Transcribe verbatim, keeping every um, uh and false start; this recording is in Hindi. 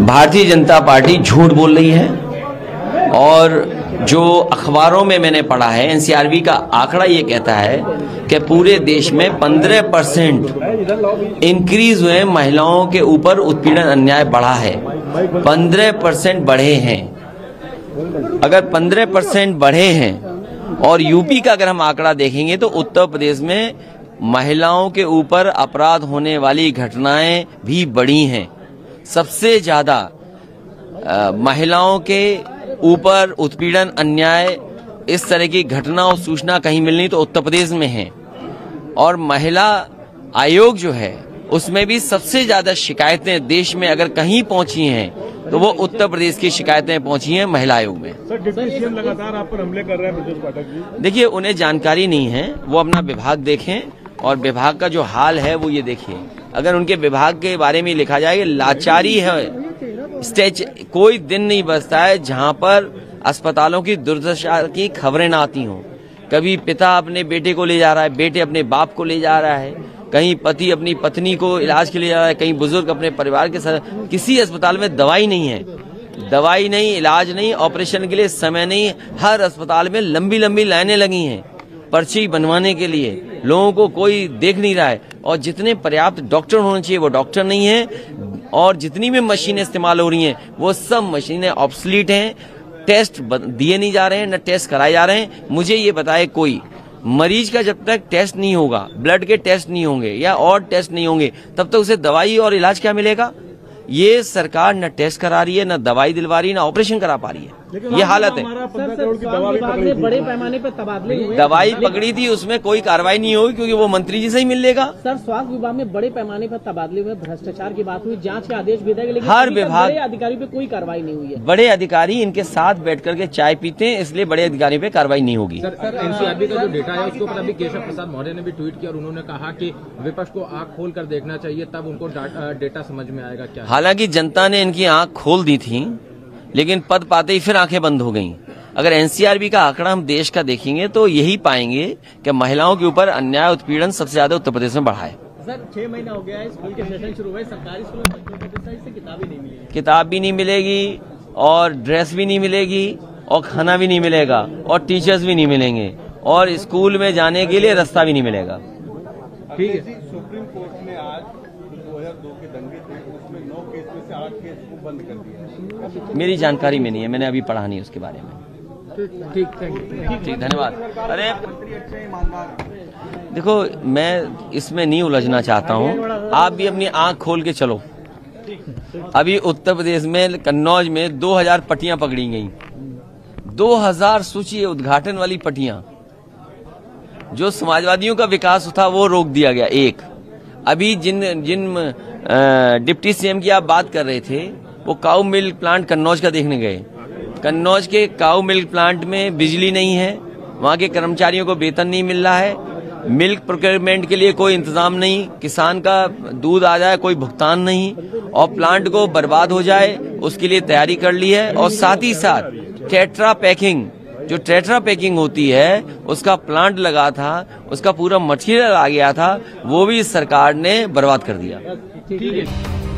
भारतीय जनता पार्टी झूठ बोल रही है और जो अखबारों में मैंने पढ़ा है, एनसीआरबी का आंकड़ा ये कहता है कि पूरे देश में पंद्रह परसेंट इंक्रीज हुए महिलाओं के ऊपर उत्पीड़न अन्याय बढ़ा है। पंद्रह परसेंट बढ़े हैं। अगर पंद्रह परसेंट बढ़े हैं और यूपी का अगर हम आंकड़ा देखेंगे तो उत्तर प्रदेश में महिलाओं के ऊपर अपराध होने वाली घटनाएं भी बढ़ी हैं। सबसे ज्यादा महिलाओं के ऊपर उत्पीड़न अन्याय इस तरह की घटना और सूचना कहीं मिलनी तो उत्तर प्रदेश में है। और महिला आयोग जो है उसमें भी सबसे ज्यादा शिकायतें देश में अगर कहीं पहुंची हैं तो वो उत्तर प्रदेश की शिकायतें पहुंची हैं महिला आयोग में। सर, डिप्टी सीएम लगातार आप पर हमले कर रहे हैं ब्रजेश पाठक जी। देखिए, उन्हें जानकारी नहीं है, वो अपना विभाग देखें और विभाग का जो हाल है वो ये देखिए। अगर उनके विभाग के बारे में लिखा जाए लाचारी है, स्टेज कोई दिन नहीं बचता है जहां पर अस्पतालों की दुर्दशा की खबरें ना आती हों। कभी पिता अपने बेटे को ले जा रहा है, बेटे अपने बाप को ले जा रहा है, कहीं पति अपनी पत्नी को इलाज के लिए जा रहा है, कहीं बुजुर्ग अपने परिवार के साथ। किसी अस्पताल में दवाई नहीं है, दवाई नहीं, इलाज नहीं, ऑपरेशन के लिए समय नहीं। हर अस्पताल में लंबी लंबी लाइनें लगी हैं पर्ची बनवाने के लिए। लोगों को कोई देख नहीं रहा है और जितने पर्याप्त डॉक्टर होने चाहिए वो डॉक्टर नहीं है। और जितनी भी मशीनें इस्तेमाल हो रही हैं वो सब मशीनें ऑब्सलीट हैं। टेस्ट दिए नहीं जा रहे हैं, न टेस्ट कराए जा रहे हैं। मुझे ये बताए कोई मरीज का जब तक टेस्ट नहीं होगा, ब्लड के टेस्ट नहीं होंगे या और टेस्ट नहीं होंगे, तब तक उसे दवाई और इलाज क्या मिलेगा? ये सरकार न टेस्ट करा रही है, न दवाई दिलवा रही है, न ऑपरेशन करा पा रही है। ये हालत है। बड़े पैमाने पर तबादले हुए, दवाई पकड़ी थी, उसमें कोई कार्रवाई नहीं होगी क्योंकि वो मंत्री जी से ही मिल लेगा। सर, स्वास्थ्य विभाग में बड़े पैमाने पर तबादले हुए, भ्रष्टाचार की बात हुई, जांच के आदेश भी दिए, लेकिन हर विभाग बड़े अधिकारी पे कोई कार्रवाई नहीं हुई है। बड़े अधिकारी इनके साथ बैठ करके चाय पीते हैं, इसलिए बड़े अधिकारी पे कार्रवाई नहीं होगी। सर, एनसीआरबी का जो डेटा है उसके ऊपर अभी केशव प्रसाद मौर्य ने भी ट्वीट किया और उन्होंने कहा कि विपक्ष को आंख खोल कर देखना चाहिए, तब उनको डेटा समझ में आएगा। क्या हालांकि जनता ने इनकी आंख खोल दी थी, लेकिन पद पाते ही फिर आंखें बंद हो गईं। अगर एनसीआरबी का आंकड़ा हम देश का देखेंगे तो यही पाएंगे कि महिलाओं के ऊपर अन्याय उत्पीड़न सबसे ज्यादा उत्तर प्रदेश में बढ़ा है। सर, छह महीना हो गया है, स्कूल के सेशन शुरू हुए, सरकारी स्कूलों में किताब ही नहीं मिलेगी, किताब भी नहीं मिलेगी और ड्रेस भी नहीं मिलेगी और खाना भी नहीं मिलेगा और टीचर्स भी नहीं मिलेंगे और स्कूल में जाने के लिए रास्ता भी नहीं मिलेगा। ठीक है। सुप्रीम कोर्ट ने आज दो हज़ार दो के दंगे थे, उसमें नौ केस में से आठ केस को बंद कर दिया। मेरी जानकारी में नहीं है, मैंने अभी पढ़ा नहीं उसके बारे में। ठीक, थैंक यू। ठीक, धन्यवाद। अरे देखो, मैं इसमें नहीं उलझना चाहता हूँ, आप भी अपनी आंख खोल के चलो। अभी उत्तर प्रदेश में कन्नौज में दो हज़ार पटियां पकड़ी गई। दो हज़ार सूची उद्घाटन वाली पटियां। जो समाजवादियों का विकास था वो रोक दिया गया। एक अभी जिन जिन डिप्टी सीएम की आप बात कर रहे थे वो काऊ मिल्क प्लांट कन्नौज का देखने गए। कन्नौज के काऊ मिल्क प्लांट में बिजली नहीं है, वहां के कर्मचारियों को वेतन नहीं मिल रहा है, मिल्क प्रोक्योरमेंट के लिए कोई इंतजाम नहीं, किसान का दूध आ जाए कोई भुगतान नहीं और प्लांट को बर्बाद हो जाए उसके लिए तैयारी कर ली है। और साथ ही साथ टेट्रा पैकिंग, जो टेट्रा पैकिंग होती है उसका प्लांट लगा था, उसका पूरा मटेरियल आ गया था, वो भी सरकार ने बर्बाद कर दिया। ठीक है।